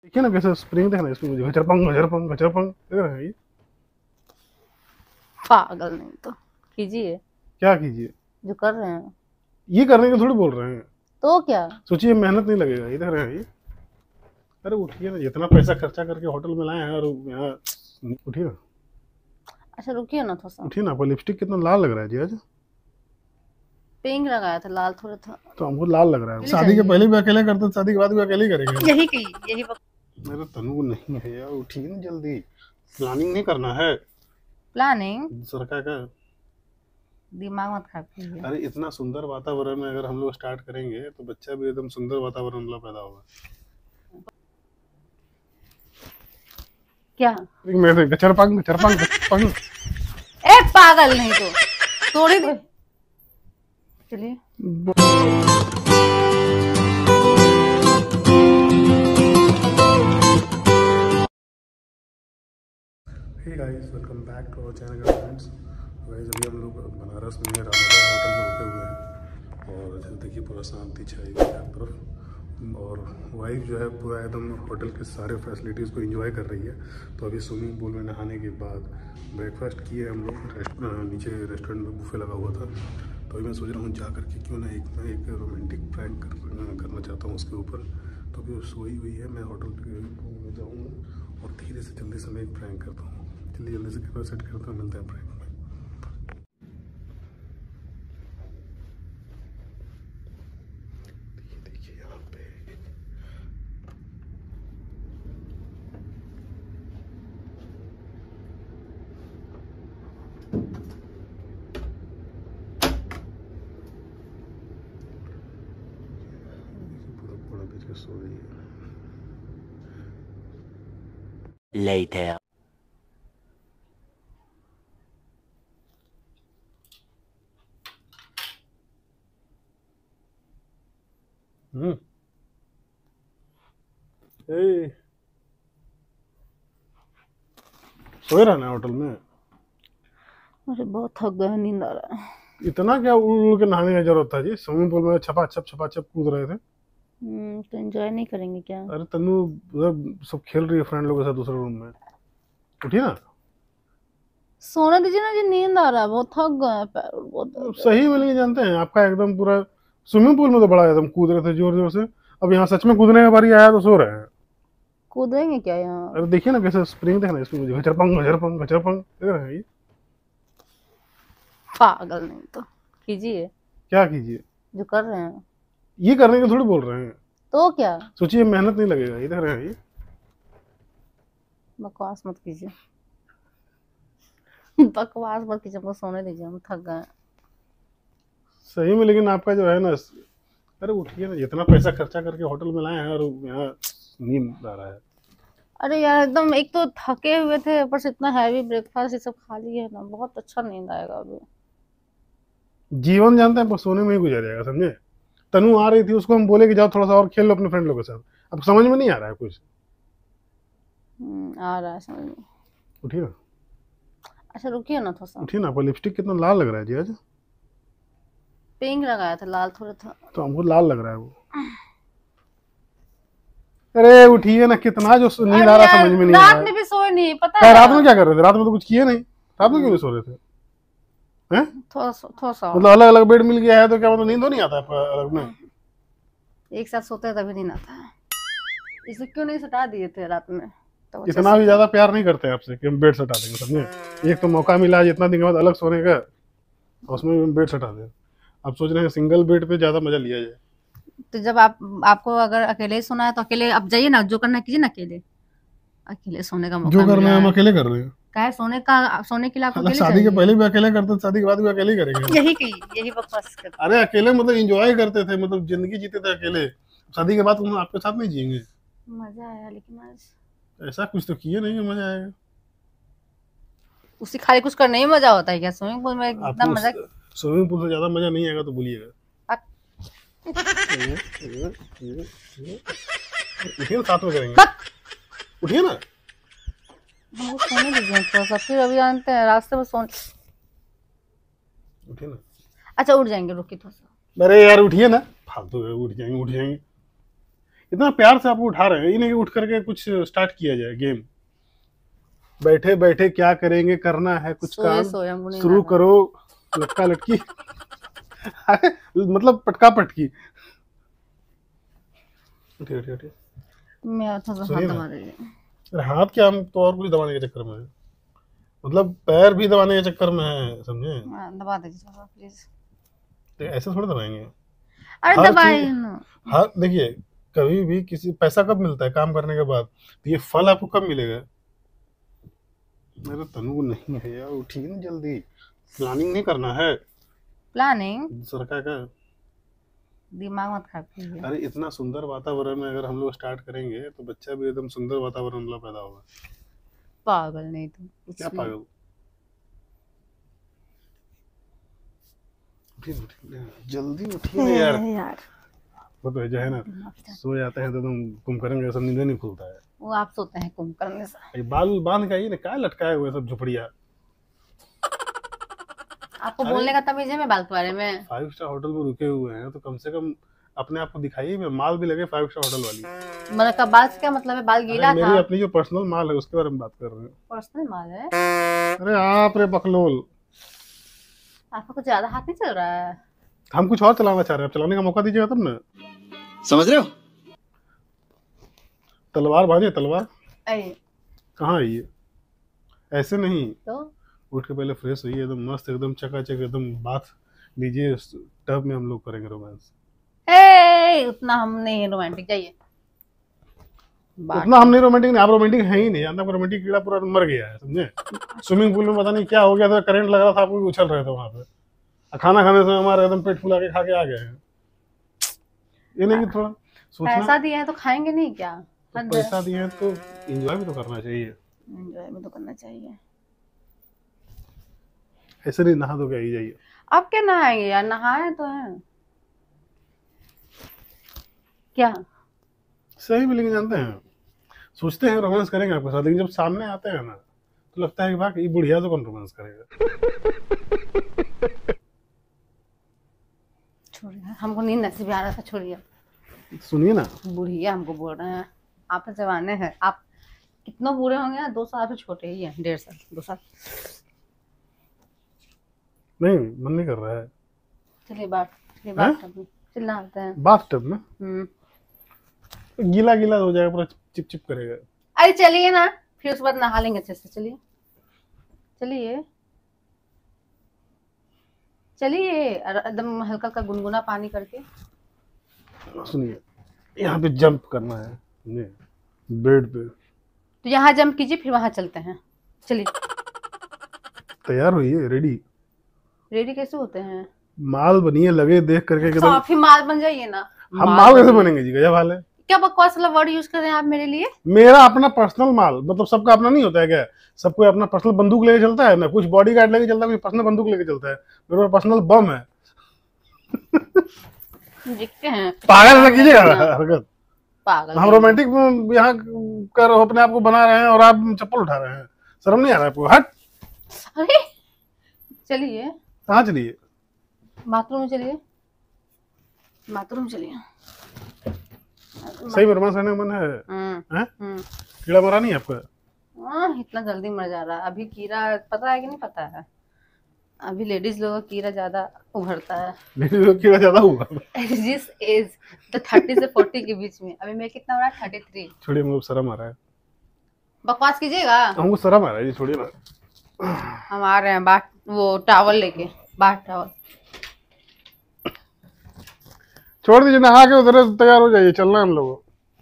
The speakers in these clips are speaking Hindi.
देखिए ना कैसे स्प्रिंग देखना इसमें मुझे घचरपंग घचरपंग घचरपंग देख रहे हैं ये। पागल नहीं तो कीजिए क्या कीजिए? जो कर रहे हैं। ये करने के थोड़ी बोल रहे हैं। तो क्या सोचिए मेहनत नहीं लगेगा, ये देख रहे हैं ये। अरे उठिए ना, इतना पैसा खर्चा करके होटल में लाए हैं और यहाँ उठिए ना। अच्छा रुकिए ना थोड़ा सा। उठिए ना, आपका लिपस्टिक कितना लाल लग रहा है जी आज। पिंक लगाया था लाल थोड़ा था। तो हमको लाल लग रहा है। ले शादी के जाइए। पहले भी अकेले करते, शादी के बाद भी अकेले ही करेंगे। यही कही यही मेरे तनु नहीं है यार, उठिए ना जल्दी। प्लानिंग नहीं करना है प्लानिंग सरकार का। दिमाग मत खराब कीजिए। अरे इतना सुंदर वातावरण में अगर हम लोग स्टार्ट करेंगे तो बच्चा भी एकदम सुंदर वातावरण में पैदा होगा। क्या मेरे गचरपंग गचरपंग गचरपंग। ए पागल नहीं तो तोड़ी दे। चलिए hey guys, welcome back to our channel friends. Guys अभी हम लोग बनारस में रामोदा होटल में रुके हुए हैं और जैसे देखिए पूरा शांति छाई हुई है हर तरफ और वाइफ जो है पूरा एकदम होटल के सारे फैसिलिटीज़ को एंजॉय कर रही है। तो अभी स्विमिंग पूल में नहाने के बाद ब्रेकफास्ट किए हम लोग। नीचे रेस्टोरेंट में बुफे लगा हुआ था, तो अभी मैं सोच रहा हूँ जा करके क्यों ना एक रोमांटिक प्रैंक करना चाहता हूँ उसके ऊपर। तो अभी सोई हुई है, मैं होटल में जाऊँगा और धीरे से जल्दी से मैं एक प्रैंक करता हूँ। जल्दी से कैमरा सेट करता हूँ, मिलते हैं प्रैंक में। देखिए यहाँ पे पूरा पूरा बीच में सो रही है। Later. ए, सोए रहना होटल में। मुझे बहुत थक गया, नींद आ रहा है। इतना क्या उड़ उड़ के नहाने की जरूरत था जी? स्विमिंग पूल में छपा छप कूद रहे थे। तो एंजॉय नहीं करेंगे क्या? अरे तन्नू उधर सब खेल रही है फ्रेंड लोगों के साथ दूसरे रूम में। उठिए ना। सोने दीजिए ना जी, नींद आ रहा है, बहुत थक गए हैं, पैर बहुत दर्द है। सही में नहीं जानते हैं आपका एकदम पूरा। स्विमिंग पूल में तो बड़ा एकदम कूद रहे थे जोर जोर से, अब यहाँ सच में कूदने का बारी आया तो सो रहे हैं। कूदेंगे क्या यहाँ? अरे देखिए ना कैसे स्प्रिंग देखना इसमें मुझे घचरपंग घचरपंग घचरपंग देख रहे हैं ये। पागल नहीं तो कीजिए क्या कीजिए? जो कर रहे हैं। ये करने के थोड़ी बोल रहे हैं। तो क्या सोचिए मेहनत नहीं लगेगा, ये देख रहे हैं ये। बकवास मत कीजिए। बकवास मत कीजिए, हमको सोने दीजिए, हम थक गए हैं। सही में, लेकिन आपका जो है ना। अरे उठिए ना, इतना पैसा खर्चा करके होटल में लाए हैं और यहाँ नींद आ रहा है। अरे यार एकदम, एक तो थके हुए थे, ऊपर से इतना हैवी ब्रेकफास्ट ये सब खा लिए ना, बहुत अच्छा नींद आएगा अभी। जीवन जानते हैं, बस सोने में ही गुजर जाएगा, समझे? तनु आ रही थी, उसको हम बोले कि जाओ थोड़ा सा और खेल लो अपने फ्रेंड लोगों के साथ। अब समझ में नहीं आ रहा है कुछ। आ रहा है समझ में। उठिए ना। अच्छा रुकिए ना थोड़ा सा। उठिए ना, आपका लिपस्टिक कितना लाल लग रहा है जी आज। पिंक लगाया था लाल थोड़ा था। तो हमको लाल लग रहा है वो। अरे उठिए ना, कितना जो नींद आ रहा समझ में नहीं आ रहा रात में भी सोए नहीं, पता है। है रात में क्या कर रहे थे? रात में तो कुछ किए नहीं। रात में क्यों नहीं सो रहे थे? हैं? थोड़ा सा मतलब अलग अलग बेड मिल गया है तो क्या मतलब नींद तो नहीं आता आपका अलग में? एक साथ सोते तभी नहीं आता है। इसे क्यों नहीं सटा दिए थे रात में? तो अच्छे इतना से भी ज्यादा प्यार नहीं करते आपसे कि हम बेड सटा देंगे, समझे? एक तो मौका मिला आज इतना दिन के बाद अलग सोने का, उसमें भी हम बेड सटा दें। अब सोच रहे हैं सिंगल बेड पे ज्यादा मजा लिया जाए। तो जब आपको अगर अकेले ही सोना है तो अकेले अब जाइए ना, जो करना कीजिए ना, अकेले अकेले सोने का मौका जो करना मिला है हम है। अकेले कर रहे हैं। क्या सोने के लिए आपको अकेले शादी के चाहिए? पहले भी अकेले करते, शादी के बाद भी अकेले ही करेंगे। यही बकवास करते। अरे अकेले मतलब एंजॉय करते थे, मतलब जिंदगी जीते थे अकेले। शादी के बाद हम आपके साथ नहीं जिएंगे। मजा आया लेकिन आज ऐसा कुछ तो किए नहीं कि मजा आएगा। उसी खाली कुछ करने ही मजा होता है क्या? स्विमिंग पूल में इतना मजा। स्विमिंग पूल से ज्यादा मजा नहीं आएगा तो बोलिएगा। उठिए ना, साथ में करेंगे। उठिए ना। हमको सोने दीजिए थोड़ा सा, फिर अभी जानते हैं रास्ते में सोने। उठिए ना। अच्छा उठ जाएंगे, रुकिए थोड़ा सा। अरे यार उठिए ना, फालतू है, उठ जाएंगे उठ जाएंगे। इतना प्यार से आपको उठा रहे हैं, ये नहीं कि उठ करके कुछ स्टार्ट किया जाए गेम। बैठे बैठे क्या करेंगे, करना है कुछ सोए काम सोए हमको नहीं शुरू मालूम। करो, लटका लटकी मतलब पटका पटकी। उठिए उठिए उठिए। मैं थोड़ा सा हाथ सुनिए ना। दबा दीजिए। अरे हाथ क्या, हम तो और कुछ दबाने के चक्कर में है, मतलब पैर भी दबाने के चक्कर में है, समझे? दबा दीजिए थोड़ा प्लीज। तो ऐसे थोड़ी दबाएंगे अरे हर दबाइए चीज। ना। हर देखिए, कभी भी किसी पैसा कब मिलता है, काम करने के बाद। तो ये फल आपको कब मिलेगा? मेरे तनु नहीं है यार, उठिए ना जल्दी, प्लानिंग नहीं करना है प्लानिंग सरकार का। दिमाग मत खराब कीजिए। अरे इतना सुंदर वातावरण में अगर हम लोग स्टार्ट करेंगे तो बच्चा भी एकदम सुंदर वातावरण में पैदा होगा। पागल नहीं तुम कुछ क्या भी। पागल? उठिए उठिए, जल्दी उठिए ना यार। यार वो तो जो है ना, सो जाते हैं तो एकदम कुंभकर्ण जैसा नींद नहीं खुलता है। वो आप सोते हैं कुंभकर्ण से। ये बाल बांध के आइए ना, क्या लटकाए हुए सब झुपड़िया। आपको अरे- बोलने का तमीज है मैं बाल के बारे में? 5 स्टार होटल में रुके हुए हैं तो कम से कम अपने आप को दिखाइए, मैं माल भी लगे 5 स्टार होटल वाली। मतलब का बाल से क्या मतलब है? बाल गीला अरे था। मेरी अपनी जो पर्सनल माल है उसके बारे में बात कर रहे हैं। पर्सनल माल है। अरे आप रे बकलोल, आपका कुछ ज्यादा हाथ नहीं चल रहा है? हम कुछ और चलाना चाह रहे हैं, चलाने का मौका दीजिएगा तब ना। समझ रहे हो? तलवार भाजे तलवार। ऐ, कहाँ है ये? ऐसे नहीं, तो उठ के पहले फ्रेश होइए, एकदम मस्त, एकदम चकाचक, एकदम बाथ लीजिए, टब में हम लोग करेंगे रोमांस। उतना हम नहीं रोमांटिक। जाइए उतना हम नहीं रोमांटिक, नहीं आप रोमांटिक है ही नहीं, जानता रोमांटिक कीड़ा पूरा मर गया है, समझे? स्विमिंग पूल में पता नहीं क्या हो गया था, करंट लग रहा था, आपको उछल रहे थे वहां पे। खाना खाने से हमारा एकदम पेट फुला के खा के आ गए हैं। ये नहीं कि थोड़ा सोचना। पैसा दिया है तो खाएंगे नहीं क्या? तो पैसा दिए हैं तो एंजॉय भी तो करना चाहिए। एंजॉय भी तो करना चाहिए। ऐसे नहीं नहा धो के आई जाइए। अब क्या नहाएंगे यार? नहाए तो है क्या? सही में, लेकिन जानते हैं, सोचते हैं रोमांस करेंगे आपके साथ, लेकिन जब सामने आते हैं ना तो लगता है कि भाई ये बुढ़िया तो कौन रोमांस करेगा। छोड़िए, हमको नींद नसीब आ रहा था। छोड़िए, सुनिए ना, बुढ़िया हमको बोल रहे हैं। आप तो जवाने हैं। आप कितना बूढ़े होंगे? 2 साल से छोटे ही हैं। 1.5 साल 2 साल। नहीं मन नहीं कर रहा है। चलिए बात चिल्लाते हैं। बाथ टब में गीला गीला हो जाएगा, पूरा चिप चिप करेगा। अरे चलिए ना, फिर उसके बाद नहा लेंगे अच्छे से। चलिए चलिए चलिए, एकदम हल्का हल्का गुनगुना पानी करके। सुनिए, यहाँ पे जंप करना है, समझे? बेड पे तो यहाँ जंप कीजिए, फिर वहां चलते हैं। चलिए। तैयार होइए, रेडी। रेडी कैसे होते हैं? माल बनिए, लगे देख करके तो एकदम। आप ही माल बन जाइए ना। हम माल कैसे बनेंगे जी, गजब हाल है। क्या बकवास वाला वर्ड यूज कर रहे हैं आप मेरे लिए? मेरा अपना पर्सनल माल, मतलब सबका अपना नहीं होता है क्या? सब कोई अपना पर्सनल बंदूक लेके चलता है ना, कुछ बॉडी गार्ड लेके चलता है, कुछ पर्सनल बंदूक लेके चलता है। मेरा पर्सनल बम है। दिखते हैं पागल ऐसा कीजिएगा हरकत। पागल। हम रोमांटिक यहाँ कर अपने आप को बना रहे हैं और आप चप्पल उठा रहे हैं, शर्म नहीं आ रहा है आपको? हट। अरे चलिए कहाँ चलिए? बाथरूम में चलिए। बाथरूम चलिए। सही में रोमांस करने का मन है? हैं? कीड़ा मरा नहीं है आपका? इतना जल्दी मर जा रहा है अभी कीड़ा? पता है कि नहीं पता है? अभी लेडीज लोगों का कीड़ा ज्यादा उभरता है। लेडीज लोग कीड़ा ज्यादा हुआ। जिस एज तो 30 से 40 के बीच में। अभी मैं कितना हो रहा है? 33। छोड़िए, मुझे शर्म आ रहा है। बकवास कीजिएगा। हमको शर्म आ रहा है जी, छोड़िए ना। हम आ रहे हैं बाट वो टावल लेके। बाट टावल छोड़ दीजिए, नहा के उधर से तैयार हो जाइए, चलना है हम लोगों।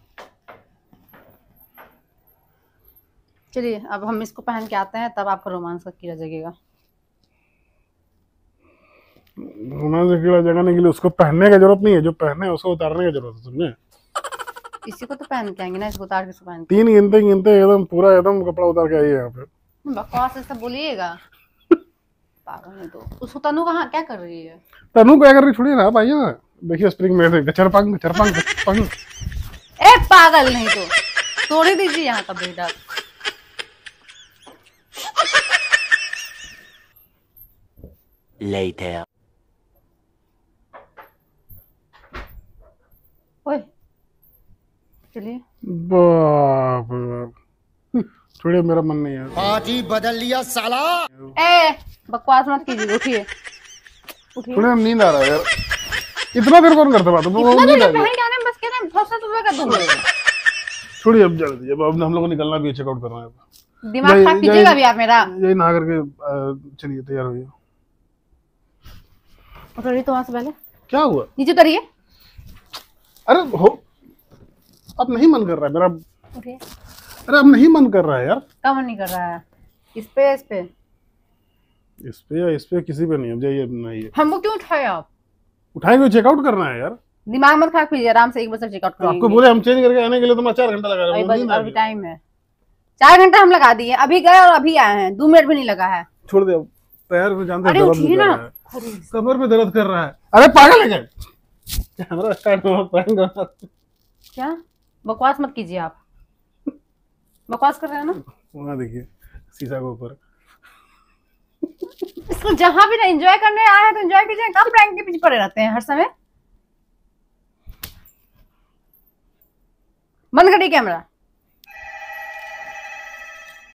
चलिए, अब हम इसको पहन के आते हैं, तब आपका रोमांस का कीड़ा जगेगा। रोमांस का कीड़ा जगाने के लिए उसको पहनने की जरूरत नहीं है, जो पहने उसको उतारने की जरूरत है, समझे? इसी को तो पहन के आएंगे ना, इसको उतार के इसको पहन 3 गिनते गिनते एकदम पूरा एकदम कपड़ा उतार के आइए यहाँ पे। के। बकवास ऐसा बोलिएगा। पागल है तो। उसको तनु कहाँ क्या कर रही है? तनु क्या कर रही, छोड़िए ना, आप आइए ना। देखिए स्प्रिंग में से गचरपंग गचरपंग गचरपंग। ए पागल नहीं तो तोड़ ही दीजिए यहाँ का बेटा। Later. ओए चलिए। बाप रे बाप, छोड़िए, मेरा मन नहीं है। पार्टी बदल लिया साला। ए बकवास मत कीजिए, उठिए उठिए। थोड़ा नींद आ रहा है यार, इतना देर कौन करता बात? इतना नींद देर आ रही है। पहन के आने में बस कह रहे हैं बहुत सा सुबह कर दूंगा। छोड़िए अब जल्दी, अब हम लोग को निकलना भी है, चेकआउट करना है। दिमाग खराब कीजिएगा अभी आप मेरा। यही नहा करके चलिए, तैयार होइए। उतरिए तो वहां से पहले, क्या हुआ? नीचे उतरिए। अरे हो, अब नहीं मन कर रहा है मेरा। उठिए। अरे अब नहीं मन कर रहा है यार। क्या मन नहीं कर रहा है? इस पे इस पे या इस पे, किसी पे नहीं। अब जाइए, नहीं हमको क्यों उठाए आप? उठाएंगे, चेकआउट करना है यार। दिमाग मत खराब कीजिए, आराम से एक बजे चेकआउट तो आपको करेंगे। बोले हम चेंज करके आने के लिए, तो मैं 4 घंटा लगा रहा हूँ। अभी टाइम है, 4 घंटा हम लगा दिए, अभी गए और अभी आए हैं, 2 मिनट भी नहीं लगा है। छोड़ दे अब, तैयार हो, जानते हैं अरे दर्द उठिए कर ना। रहा है, कमर में दर्द कर रहा है। अरे पागल है क्या? कैमरा स्टार्ट हो, प्रैंक करना। क्या बकवास मत कीजिए आप, बकवास कर रहे हैं ना। वहाँ देखिए शीशा के ऊपर। इसको जहां भी ना एंजॉय करने आए हैं तो एंजॉय कीजिए, कब प्रैंक के पीछे पड़े रहते हैं हर समय। बंद करिए कैमरा।